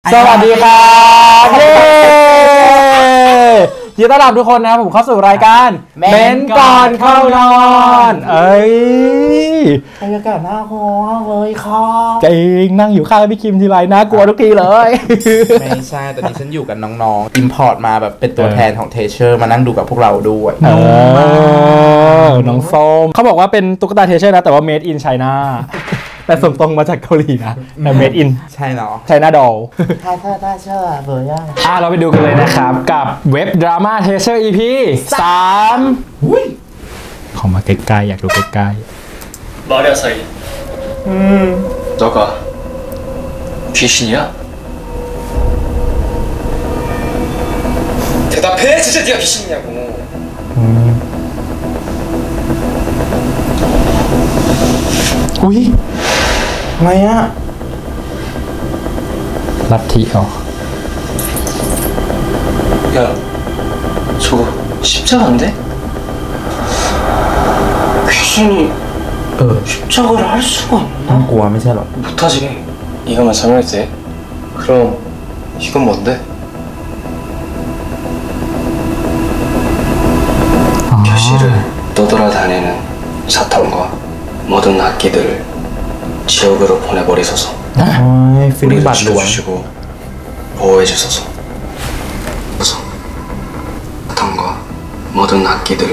สวัสดีครับเย้ยินดีต้อนรับทุกคนนะครับผมเข้าสู่รายการเม้นก่อนเข้านอนบรรยากาศน่ากลัวเลยครับจริงนั่งอยู่ข้างพี่คิมทีไรน่ากลัวทุกทีเลยไม่ใช่ตอนนี้ฉันอยู่กับน้องๆอิมพอร์ตมาแบบเป็นตัวแทนของเทเชอร์มานั่งดูกับพวกเราด้วยน้องส้มเขาบอกว่าเป็นตุ๊กตาเทเชอร์นะแต่ว่า made in China แต่ส่งตรงมาจากเกาหลีนะแต่ made in ใช่เนาะ China doll ถ้าเชื่อเบอร์ย่าเราไปดูกันเลยนะครับกับเว็บดราม่าเทเชอร์ EP 3ขอมาใกล้ๆอยากดูใกล้ๆ말이야사이 너가 귀신이야? 대답해! 진짜 네가 귀신이냐고 อุ้ยอะไรอะลัทธิเหรอ 야 저거 십자가인데? 귀신이 십자가를 할 수가 있나? กลัวไม่ใช่หรอ 못하지 이거만 설명해도 돼? 그럼 이건 뭔데? 표시를 떠돌아다니는 사탄과 모든 악기들을 지옥으로 보내버리소서 우리를 지켜주시고 보호해주소서 사탄과 모든 악기들을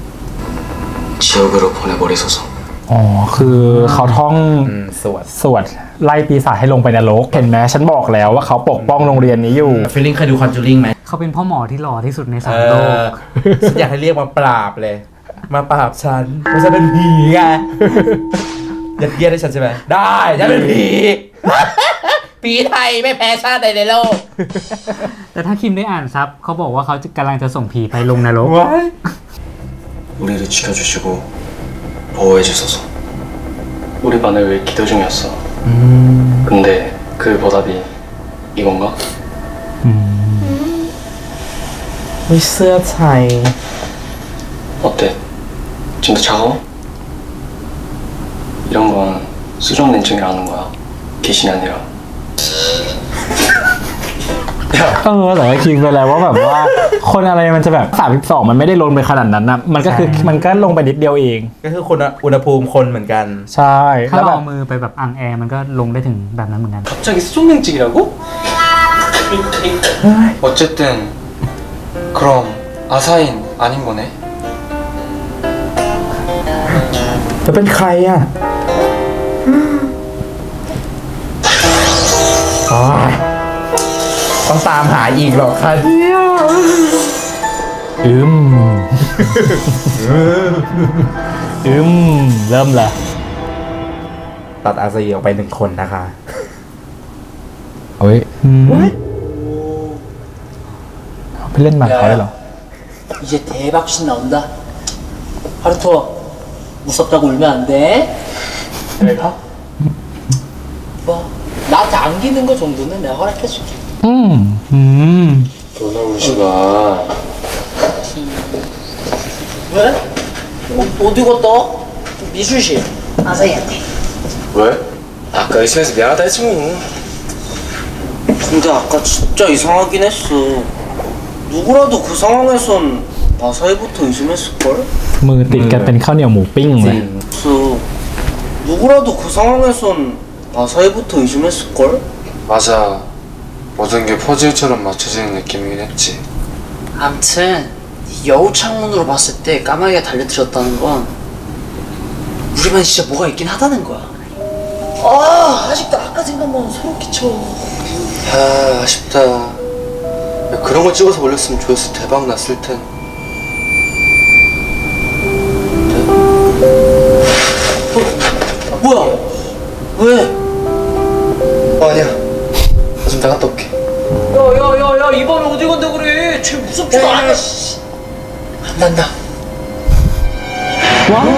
지옥으로 보내버리소서 อ๋อคือเขาท่องสวดไล่ปีศาจให้ลงไปนรกเห็นไหมฉันบอกแล้วว่าเขาปกป้องโรงเรียนนี้อยู่ฟีลลิ่งเคยดูคอนจูริงไหมเขาเป็นพ่อหมอที่หล่อที่สุดในสามโลกฉันอยากให้เรียกมาปราบเลยมาปราบฉันเพราะฉันเป็นผีไงยัดเยียดให้ฉันใช่ไหมได้ฉันเป็นผีผีไทยไม่แพ้ชาติใดในโลกแต่ถ้าคิมได้อ่านซับเขาบอกว่าเขากำลังจะส่งผีไปลงนรก 우리를 지켜주시고 보호해주소서 우리 반을 왜 기도 중이었어 근데 그 보답이 이건가? มีเสื้อไทย 어때? 좀 더 차가워? 이런 건 수정 냉증이라는 거야 귀신이 아니라 แต่ว่าคิงไปแล้วว่าแบบว่าคนอะไรมันจะแบบ32มันไม่ได้ลงไปขนาดนั้นนะมันก็คือมันก็ลงไปนิดเดียวเองก็คือคนอุณหภูมิคนเหมือนกันใช่ถ้าเราเอามือไปแบบอังแอร์มันก็ลงได้ถึงแบบนั้นเหมือนกัน 갑자기 수정 냉증이라고? 어쨌든 그럼 아사인 아닌 거네 จะเป็นใครอ่ะต้องตามหาอีกหรอคะเนี่ยเริ่มละตัดอาซีออกไป1คนนะคะเฮ้ยไปเล่นหมากเขาเลยเหรอ 이제 대박신 나온다. 하루토 무섭다고 울면 안 돼. 내가? 뭐 나한테 안기는 거 정도는 내가 허락해줄게. 너나 울지 마. 왜? 어디 갔다? 미술실 아사히한테. 왜? 아까 의심해서 미안하다 했지 뭐. 근데 아까 진짜 이상하긴 했어. 누구라도 그 상황에선 아사히부터 의심했을걸? มือติดกันเป็นข้าวเหนียวหมูปิ้งเลย 그래서 누구라도 그 상황에선 아사히부터 의심했을걸? 맞아. 모든 게 퍼즐처럼 맞춰지는 느낌이긴 했지. 암튼 여우 창문으로 봤을 때 까마귀가 달려들었다는 건 우리만 진짜 뭐가 있긴 하다는 거야. 아직도 아까 생각만 소름 끼쳐. 야 아쉽다. 야, 그런 거 찍어서 올렸으면 조회수 대박 났을 텐. 뭐야? 왜? 아니야. 나 좀 나갔다 올게. 야야야야 이 밤에 어디 간다 그래? 쟤 무섭지도 않아. 안 난다. ว้าว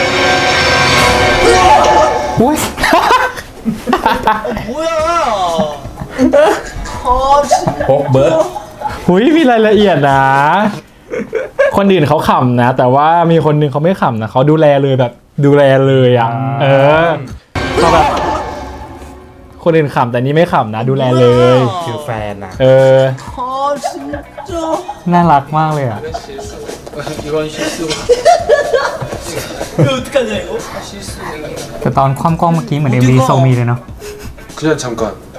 อุ้ย 뭐야? พกเบิร์ดหุยมีรายละเอียดนะคนอื่นเขาขำนะแต่ว่ามีคนนึงเขาไม่ขำนะเขาดูแลเลยแบบดูแลเลยอ่ะเขาแบบคนอื่นขำแต่นี่ไม่ขำนะดูแลเลยคือแฟนนะน่ารักมากเลยอ่ะ 이건 실수가. 이거 어떡하냐 이거? แต่ตอนความกล้องเมื่อกี้เหมือน MV โซมีเลยเนาะ 그냥 잠깐.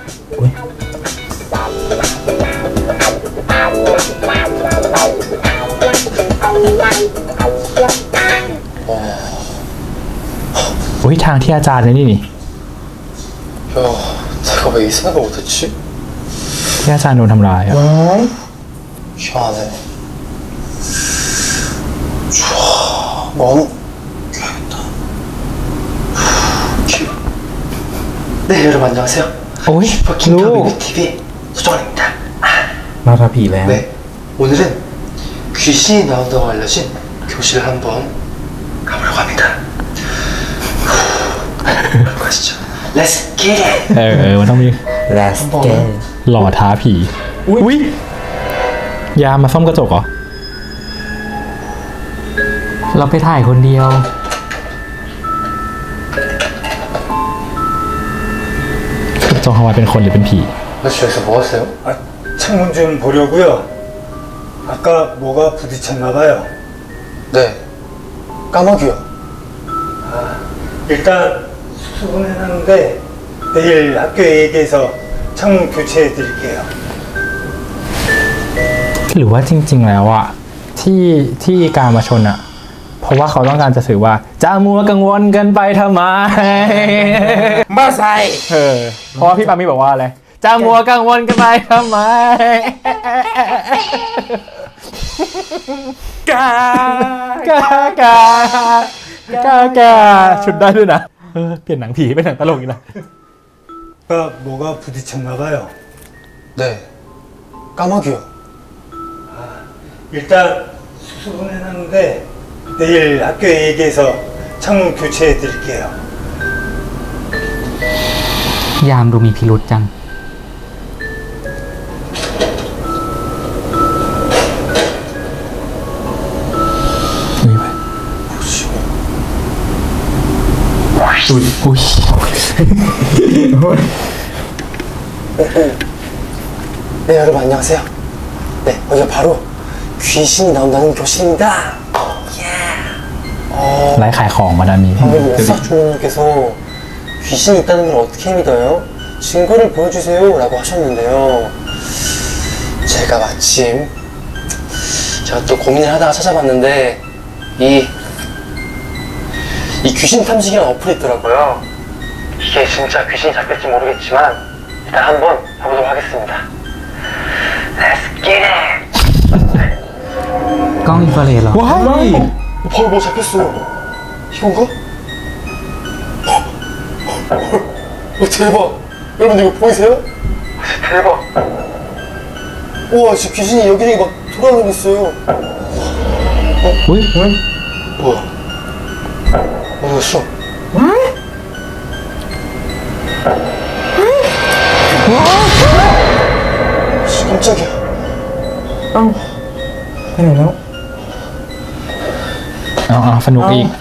อุ้ยทางที่อาจารย์นี่นี่ 야, 내가 왜 이 생각을 못했지? ที่อาจารย์โดนทำร้ายอะ 희한해. 좋아, 너무 귀하겠다. 네, 여러분 안녕하세요. โอ้ย 슈퍼 ลูก 킹카비비 TV 소정원입니다. มาทาผีแล้ว 네, 오늘은 귀신이 나온다고 알려진 교실을 한번 가보려고 합니다. 가시죠. Let's get it. มันต้องมี Last Game หล่อท้าผีอุ้ยยามาซ่อมกระจกเหรอเราไปถ่ายคนเดียวกระจกทำไมเป็นคนหรือเป็นผี 여기서 뭐 하세요? 아, 창문 좀 보려고요. 아까 뭐가 부딪혔나 봐요. 네, 까마귀요. 일단 수습은 해놨는데 내일 학교에 얘기해서 창문 교체해 드릴게요. หรือว่าจริง ๆ แล้วอะที่การมาชนอะเพราะว่าเขาต้องการจะสื่อว่าจะมัวกังวลกันไปทำไมมาใส่เพราะว่าพี่ปามี่บอกว่าอะไรจะมัวกังวลกันไปทำไมกากาชุดได้ด้วยนะเปลี่ยนหนังผีเป็นหนังตลกอีกนะ 아까 뭐가 부딪혔나 봐요. 네, 까마귀요. 일단 수습은 해놨는데 내일 학교에 얘기해서 창문 교체해 드릴게요. ยามดูมีพิรุษจังอุ้ย 네, 여러분 안녕하세요. 네, 여기가 바로 귀신이 나온다는 교실입니다. ไลฟ์ขายของมาดามี 방금 역사 주무님께서 귀신이 있다는 걸 어떻게 믿어요? 증거를 보여주세요 라고 하셨는데요. 제가 마침 제가 또 고민을 하다가 찾아봤는데 이 귀신 탐지기라는 어플이 있더라고요. 이게 진짜 귀신이 잡힐지 모르겠지만 일단 한번 해보도록 하겠습니다. Let's get it! กล้องอินฟราเรดเหรอว้าย 바로 뭐 잡혔어. 이건가? 대박. 여러분 이거 보이세요? 대박. 우와 지금 귀신이 여기저기 막 돌아다니고 있어요. อุ้ย 뭐야? 어디 갔어? 깜짝이야. ไปไหนแล้วเอาสนุกอีก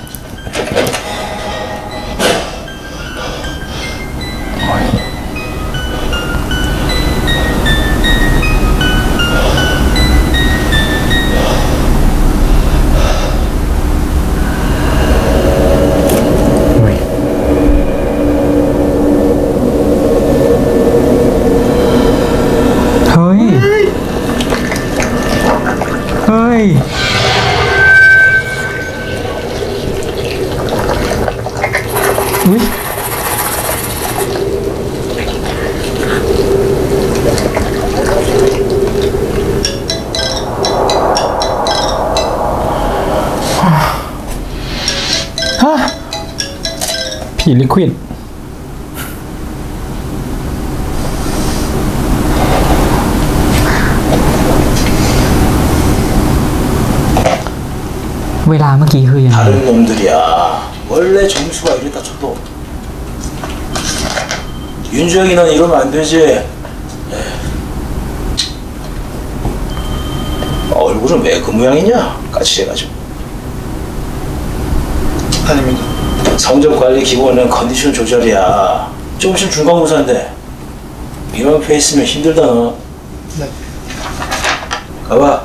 เฮ้ย เฮ้ย อุ้ยผีลิควิดเวลาเมื่อกี้คือยังไง 다른 놈들이야. 원래 점수가 이랬다 쳐도 윤주영이 넌 이러면 안 되지. 얼굴은 왜 그 모양이냐? 까칠해가지고. 아닙니다. 성적 관리 기본은 컨디션 조절이야. 좀 있으면 중간고사인데 이런 페이스면 힘들다 너. 네. 가봐.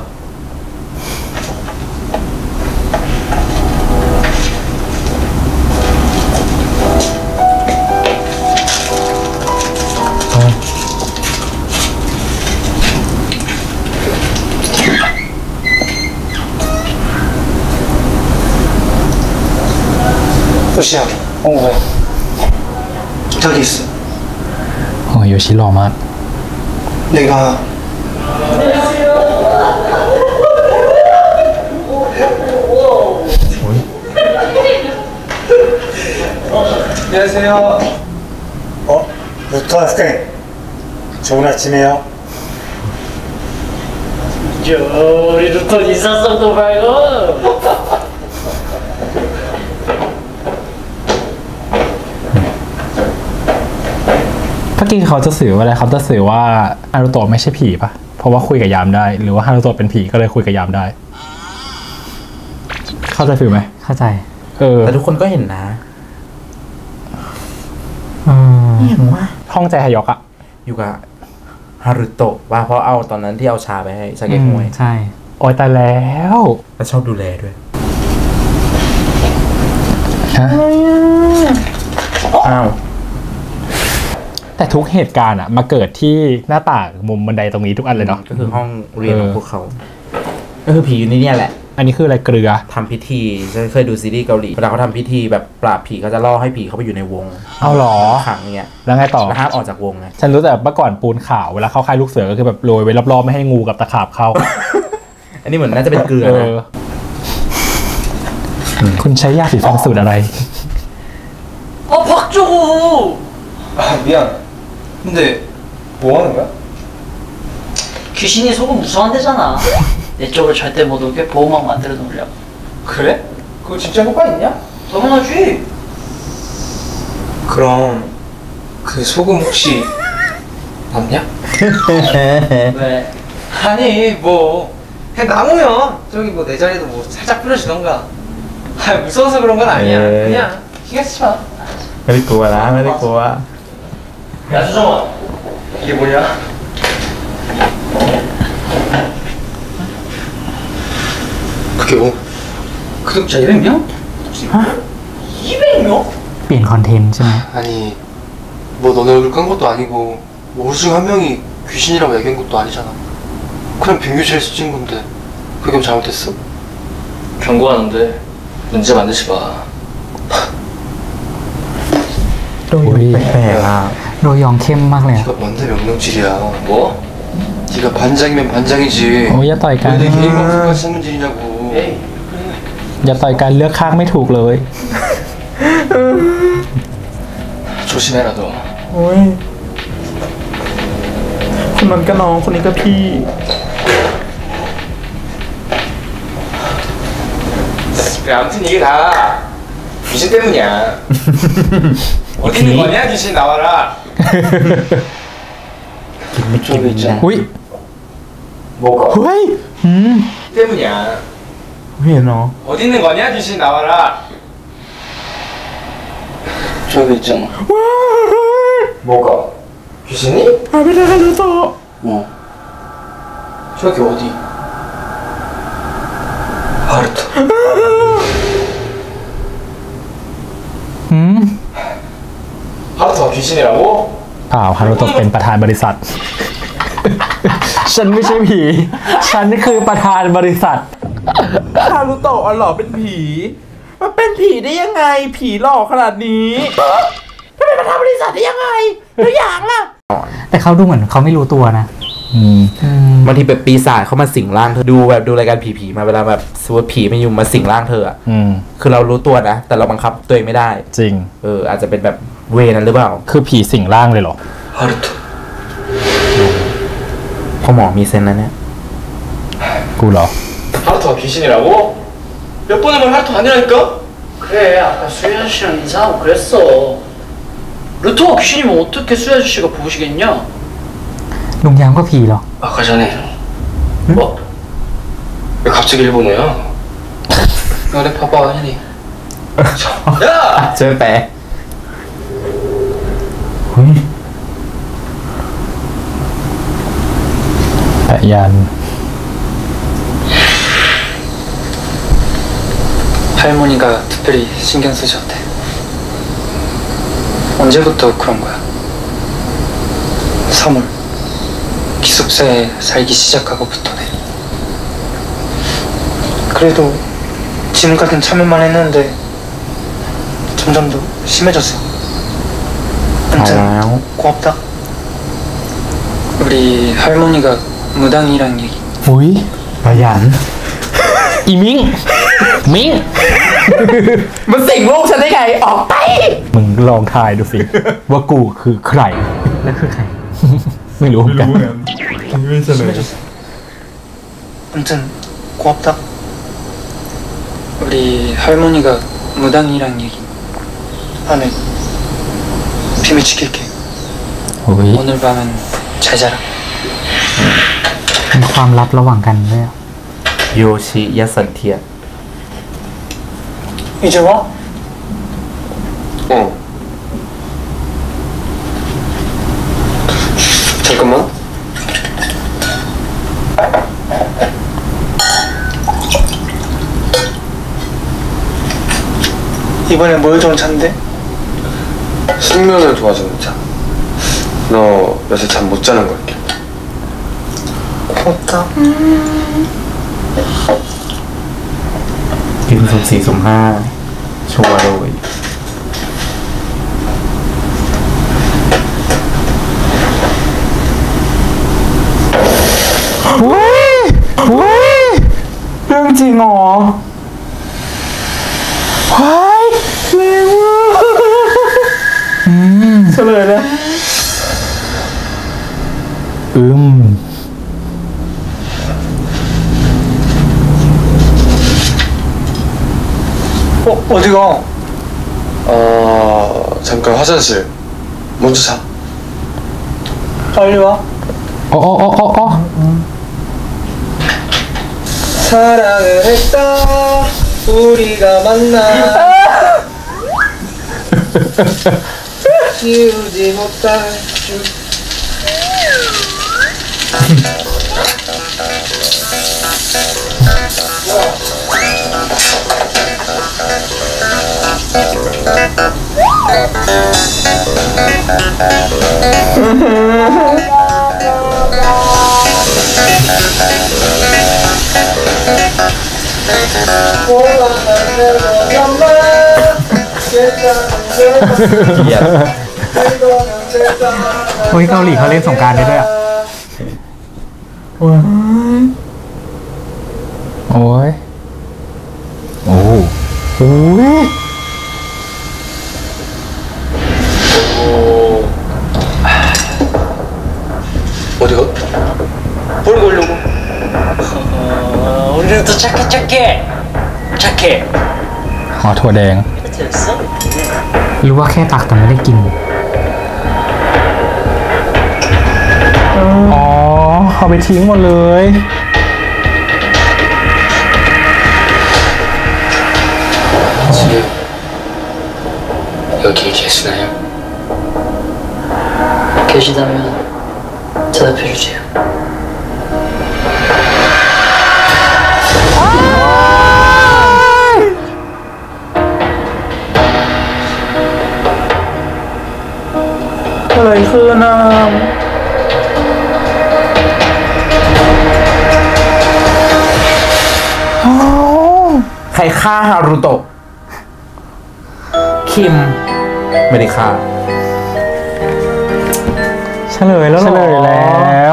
도시야, 왜? 저기 있어. โอ้ยโยชิหล่อมาก 내가 안녕하세요. 루터 학생. 좋은 아침이에요. 우리 루터 인사성도 말고. เมื่อกี้เขาจะสื่อว่าอะไรเขาจะสื่อว่าฮารุโตะไม่ใช่ผีปะเพราะว่าคุยกับยามได้ หรือว่าฮารุโตะเป็นผีก็เลยคุยกับยามได้ เข้าใจฟิลไหมเข้าใจแต่ทุกคนก็เห็นนะเห็นว่าห้องใจฮยอกอะอยู่กับฮารุโตะว่าเพราะเอาตอนนั้นที่เอาชาไปให้ชาเกะฮวยใช่โอ้ยตายแล้วแล้วชอบดูแลด้วยฮะอ้าวแต่ทุกเหตุการณ์อะมาเกิดที่หน้าต่างมุมบันไดตรงนี้ทุกอันเลยเนาะก็คือห้องเรียนของพวกเขา ก็คือผีอยู่ในเนี่ยแหละอันนี้คืออะไรเกลือทำพิธีฉันเคยดูซีรีส์เกาหลีเวลาเขาทำพิธีแบบปราบผีเขาจะล่อให้ผีเข้าไปอยู่ในวงเอาเหรอขังเนี่ยแล้วไงต่อแล้วห้ามออกจากวงไงฉันรู้แต่เมื่อก่อนปูนขาวเวลาเข้าค่ายลูกเสือก็คือแบบโรยไว้รอบๆไม่ให้งูกับตะขาบเข้าอันนี้เหมือนน่าจะเป็นเกลือเอนะคุณใช้ยาสีฟันสูตรอะไร 박정우. 아, 미안. 근데 뭐 하는 거야? 귀신이 속은 무서운데잖아. 내 쪽을 절대 못 오게 보호막 만들어 놓으려고. 그래? 그거 진짜 효과 있냐? 당연하지. 그럼 그 소금 혹시 남냐? 왜? 아니 뭐 그냥 남으면 저기 뭐 내 자리도 뭐 살짝 뿌려주던가. 아 무서워서 그런 건 아니야. 에이. 그냥 신경 쓰지 마. ไม่ได้กลัวนะไม่ได้กลัว 야 수정아. 이게 뭐냐? 그게 뭐? 구독자 200명? 200명? เปลี่ยนคอนเทนต์ใช่ไหม 아니 뭐 너네 얼굴 깐 것도 아니고 뭐 우리 중 한 명이 귀신이라고 얘기한 것도 아니잖아. 그냥 빙규실에서 찍은 건데 그게 뭐 잘못했어? 경고하는데 문제 만들지 마. โดยแปลกๆอ่ะโดยองเข้มมากเลยอะ 네가 뭔데 명령질이야. 뭐? 네가 반장이면 반장이지. โอ้ยอย่าต่อยกัน 왜 내 개인 방송까지 신문질이냐고. 에이. อย่าต่อยกันเลือกข้างไม่ถูกเลย 조심해라 너. โอ้ยคนนั้นก็น้องคนนี้ก็พี่ 그래 아무튼 이게 다 귀신 때문이야. 어디 있는 거냐 귀신 나와라. กินไม่กินนะอุ้ย 뭐가? เฮ้ย 때문이야. เห็นเนาะ 어디 있는 거냐 귀신 나와라. 저기 있잖아. 뭐가? 귀신이? ไม่ได้ใครรู้ต่อ 뭐? 저기 어디? 하루토. หืม 하루토가 귀신이라고? เปล่าฮารุโตะเป็นประธานบริษัท ฉันไม่ใช่ผี ฉันคือประธานบริษัทฮารุโตะอ๋อเหรอเป็นผีมันเป็นผีได้ยังไง ผีหลอกขนาดนี้จะเป็นประธานบริษัทได้ยังไงตัวอย่างล่ะแต่เขาดูเหมือนเขาไม่รู้ตัวนะบางทีแบบปีศาจเขามาสิงร่างเธอดูแบบดูรายการผีๆมาเวลาแบบสมมติผีมันอยู่มาสิงร่างเธออะอืมคือเรารู้ตัวนะ แต่เราบังคับตัวเองไม่ได้จริงอาจจะเป็นแบบเวนั้นหรือเปล่าคือผีสิงร่างเลยเหรอ 하루토. พ่อหมอมีเซนส์นะเนี่ยกูเหรอ 하루토가 귀신이라고? 몇 번 해보면 하루토 아니라니까? 그래 아까 수희 아저씨랑 인사하고 그랬어. 루토가 귀신이면 어떻게 수희 아저씨가 보시겠냐? ลุงยามก็ผีเหรอ 아까 전에 뭐? 왜 갑자기 일본어야? 너네 봐봐 현이. 야! เจอแปลยัน 할머니가 특별히 신경 쓰셨대. 언제부터 그런 거야? 3월 기숙사에 살기 시작하고부터네. 그래도 지금까지는 참을만 했는데 점점 더 심해졌어. 아무튼 고맙다. 우리 할머니가 무당이란 얘기. อุ้ยขยันอีมิงมิงมันสิงลูกฉันได้ไงออกไปมึงลองทายดูสิ ว่ากูคือใครแล้วคือใครไม่รู้เหมือนกัน 심해졌어. 아무튼 고맙다. 우리 할머니가 무당이란 얘기 안에 비밀 지킬게. โอ้ย 오늘 밤은 잘 자라. มีความลับระหว่างกันด้วยอะโยชิยะสันเทีย 이제 와? 어. 잠깐만. 이번에 뭘 좋은 차인데? 숙면을 도와주는 자. 너 요새 잠 못 자는 거 같아. 고맙다. กินสุ่ม4สุ่ม5ชัวร์เลยเรื่องจริงเหรอว้ายแรงมากเฉลยเลย 어디가? 잠깐 화장실. 먼저 자. 빨리 와. 사랑을 했다. 우리가 만나. 지우지 못할 줄. โอ้ยเกาหลีเขาเล่นสงกรานต์ได้ด้วยอะโอ้ยโอ้ย 어디가? 뭘 걸려고? 우리는 더 착해. 착해. อ๋อถั่วแดง 됐어? หรือว่าแค่ตักแต่ไม่ได้กินอ๋อเอาไปทิ้งหมดเลย 지금 여기 계시나요? 계시다면 대답해주세요. อะไรคือน้ำใครฆ่าฮารุโตะคิมไม่ได้ฆ่าเฉลยแล้วเหรอ เฉลยแล้ว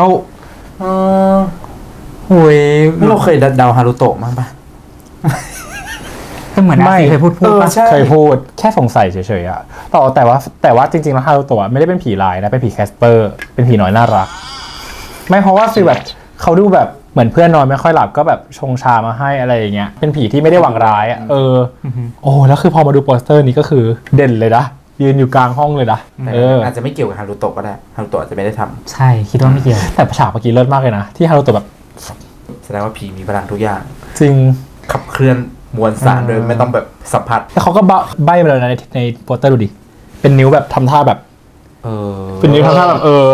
โอ้ยเราเคยเดาฮารุโตะมั้งปะก็เหมือนอาซีเคยพูดปะเคยพูดแค่สงสัยเฉยๆอะแต่ว่าจริงๆแล้วฮารุโตะไม่ได้เป็นผีร้ายนะเป็นผีแคสเปอร์เป็นผีน้อยน่ารักไม่เพราะว่าคือแบบเขาดูแบบเหมือนเพื่อนนอนไม่ค่อยหลับก็แบบชงชามาให้อะไรอย่างเงี้ยเป็นผีที่ไม่ได้หวังร้ายอะโอ้แล้วคือพอมาดูโปสเตอร์นี้ก็คือเด่นเลยนะยืนอยู่กลางห้องเลยนะอาจจะไม่เกี่ยวกับฮารุโตะก็ได้ฮารุโตะอาจจะไม่ได้ทำใช่คิดว่าไม่เกี่ยวแต่ฉากเมื่อกี้เลิศมากเลยนะที่ฮารุโตะแบบแสดงว่าผีมีพลังทุกอย่างจริงขับเคลื่อนมวลสารโดยไม่ต้องแบบสัมผัสแล้วเขาก็ใบ้มาแล้วนะในโปสเตอร์ดูดิเป็นนิ้วแบบทำท่าแบบเป็นนิ้วทำท่าแบบ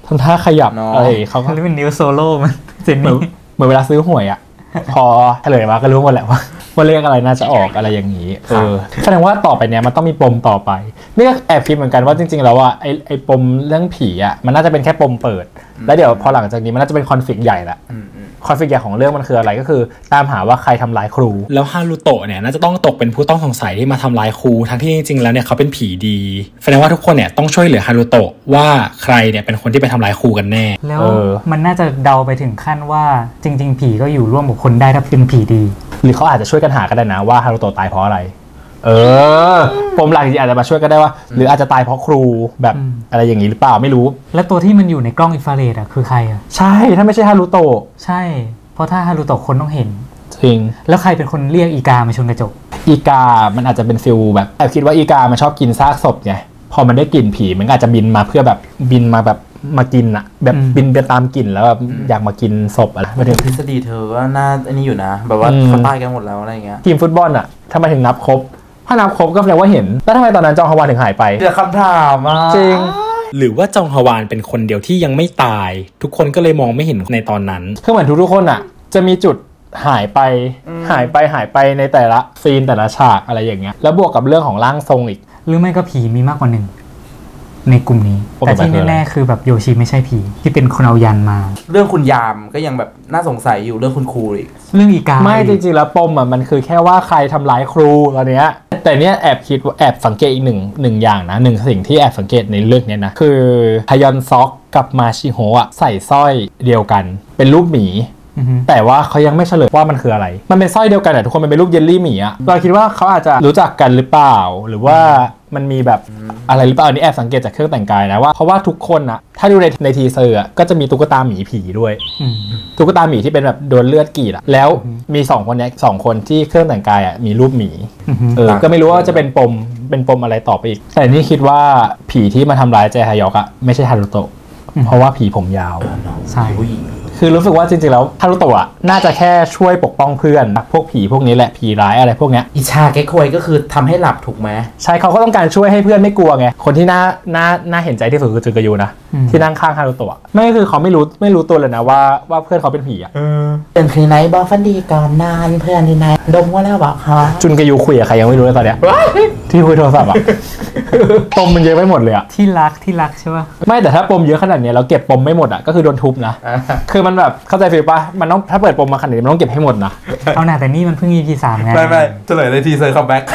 ทำท่าขยับเนาะอะไรเขาก็หรือเป็นนิ้วโซโล่มันเจนเหมือนนี่เหมือนเวลาซื้อหวยอ่ะ พอเฉลยมาก็รู้หมดแหละว่าเลขอะไรน่าจะออกอะไรอย่างนี้แสดงว่าต่อไปเนี้ยมันต้องมีปมต่อไปนี่ก็แอบคิดเหมือนกันว่าจริงๆแล้วว่าไอ้ปมเรื่องผีอ่ะมันน่าจะเป็นแค่ปมเปิดแล้วเดี๋ยวพอหลังจากนี้มันน่าจะเป็นคอนฟลิกต์ใหญ่ละคอนฟลิกต์ใหญ่ของเรื่องมันคืออะไรก็คือตามหาว่าใครทำร้ายครูแล้วฮารุโตะเนี่ยน่าจะต้องตกเป็นผู้ต้องสงสัยที่มาทำร้ายครูทั้งที่จริงๆแล้วเนี่ยเขาเป็นผีดีแสดงว่าทุกคนเนี่ยต้องช่วยเหลือฮารุโตะว่าใครเนี่ยเป็นคนที่ไปทำร้ายครูกันแน่แล้วมันน่าจะเดาไปถึงขั้นว่าจริงๆผีก็อยู่ร่วมกับคนได้ถ้าเป็นผีดีหรือเขาอาจจะช่วยกันหาก็ได้นะว่าฮารุโตะตายเพราะอะไรปมหลักจริงๆอาจจะมาช่วยก็ได้ว่าหรืออาจจะตายเพราะครูแบบอะไรอย่างนี้หรือเปล่าไม่รู้แล้วตัวที่มันอยู่ในกล้องอินฟราเรดอ่ะคือใครอ่ะใช่ถ้าไม่ใช่ฮารุโตะใช่เพราะถ้าฮารุโตะคนต้องเห็นจริงแล้วใครเป็นคนเรียกอีกามาชนกระจกอีกามันอาจจะเป็นฟิลแบบแอบคิดว่าอีกามันชอบกินซากศพไงพอมันได้กลิ่นผีมันอาจจะบินมาเพื่อแบบบินมาแบบมากินอะแบบบินไปตามกลิ่นแล้วแบบอยากมากินศพอะไรไม่ถึงทฤษฎีเธอว่าน่าอันนี้อยู่นะแบบว่าเขาตายกันหมดแล้วอะไรเงี้ยทีมฟุตบอลอะทำไมถึงนับครบถ้านับครบก็แปลว่าเห็นแล้วทำไมตอนนั้นจองฮวานถึงหายไปเดี๋ยวคำถามจริงหรือว่าจองฮวานเป็นคนเดียวที่ยังไม่ตายทุกคนก็เลยมองไม่เห็นในตอนนั้นคือเหมือนทุกคนอะจะมีจุดหายไปในแต่ละซีนแต่ละฉากอะไรอย่างเงี้ยแล้วบวกกับเรื่องของร่างทรงอีกหรือไม่ก็ผีมีมากกว่าหนึ่งในกลุ่มนี้แต่ที่แน่ๆคือแบบโยชิไม่ใช่ผีที่เป็นคนเอายันมาเรื่องคุณยามก็ยังแบบน่าสงสัยอยู่เรื่องคุณครูอีกเรื่องอีกาไม่จริงๆแล้วปมมันคือแค่ว่าใครทำร้ายครูตอนเนี้ยแต่เนี้ยแอบคิดแอบสังเกตอีกหนึ่งอย่างนะหนึ่งสิ่งที่แอบสังเกตในเรื่องนี้นะคือฮยอนซอกกับมาชิโฮะใส่สร้อยเดียวกันเป็นรูปหมีแต่ว่าเขายังไม่เฉลยว่ามันคืออะไรมันเป็นสร้อยเดียวกันแต่ทุกคนมันเป็นรูปเยลลี่หมีอะเราคิดว่าเขาอาจจะรู้จักกันหรือเปล่าหรือว่ามันมีแบบอะไรหรือเปล่าอันนี้แอบสังเกตจากเครื่องแต่งกายนะว่าเพราะว่าทุกคนอะถ้าดูในทีเซอร์อะก็จะมีตุ๊กตาหมีผีด้วยตุ๊กตาหมีที่เป็นแบบโดนเลือดกรีดอะแล้วมี2คนเนี้ย2คนที่เครื่องแต่งกายอะมีรูปหมีก็ไม่รู้ว่าจะเป็นปมอะไรต่อไปอีกแต่นี่คิดว่าผีที่มาทำร้ายเจฮยอกอะไม่ใช่ฮารุโตะเพราะว่าผีผมยาวใช่คือรู้สึกว่าจริงๆแล้วฮารุโตะน่าจะแค่ช่วยปกป้องเพื่อนพวกผีพวกนี้แหละผีร้ายอะไรพวกเนี้ยอิชาเก๊กควยก็คือทำให้หลับถูกไหมใช่เขาก็ต้องการช่วยให้เพื่อนไม่กลัวไงคนที่น่าเห็นใจที่สุดคือจุนกายูนะที่นั่งข้างฮารุโตะไม่คือเขาไม่รู้ตัวเลยนะว่าเพื่อนเขาเป็นผีอ่ะเป็นผีไหนบอกฟันดีก่อนนานเพื่อนที่ไหนดมว่าแล้วบอกเขาจุนกายูคุยกับใครยังไม่รู้เลยตอนเนี้ยที่คุยโทรศัพท์อ่ะปมมันเยอะไปหมดเลยอ่ะที่รักใช่ป่ะไม่แต่ถ้าปมเยอะขนาดนี้เราเก็บปมไม่หมดอ่ะก็คือโดนทุบนะคือมันแบบเข้าใจฟีลป่ะมันต้องถ้าเปิดปมมาขนาดนี้มันต้องเก็บให้หมดนะเอาหน่าแต่นี่มันเพิ่ง EP 3ไงไม่เฉลยในทีเซอร์คัมแบ็ก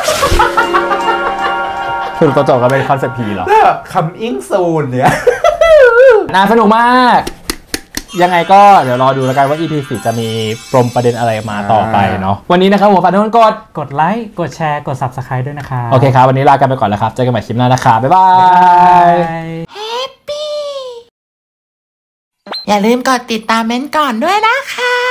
คือตัวจบก็เป็นคอนเซ็ปต์ผีเหรอ coming soon เนี่ยสนุกมากยังไงก็เดี๋ยวรอดูแล้วกันว่า EP 4จะมีปมประเด็นอะไรมาต่อไปเนาะวันนี้นะครับผมฝากทุกคนกดไลค์กดแชร์กด Subscribe ด้วยนะคะโอเคครับวันนี้ลากันไปก่อนแล้วครับเจอกันใหม่คลิปหน้านะครับบ๊ายบาย Happy อย่าลืมกดติดตามเม้นก่อนด้วยนะคะ